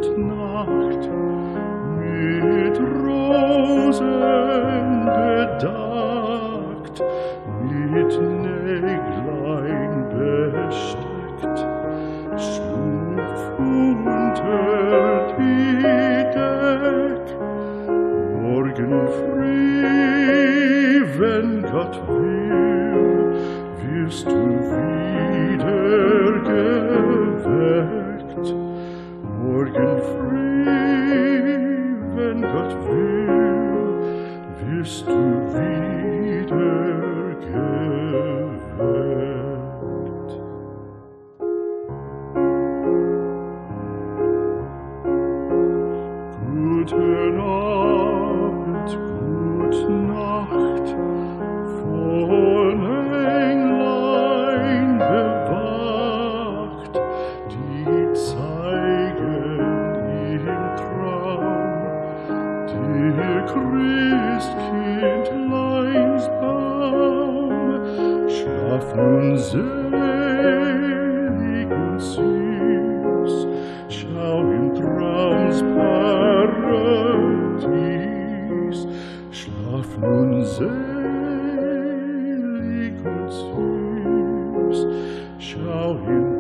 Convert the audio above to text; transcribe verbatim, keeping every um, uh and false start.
gut Nacht, mit Rosen bedeckt, mit Näglein besteckt, schlupf unter die Deck. Morgen früh, wenn Gott will, wirst du wieder geweckt. Morgen früh, wenn Gott will, wirst du wieder geweckt. Guten Abend, gute Nacht, von Englein bewacht, die zeigen im Traum dir Christkindleins Baum. Schlaf nun selig und süß, schau im Traums Paradies. Schlaf nun selig und süß, schau im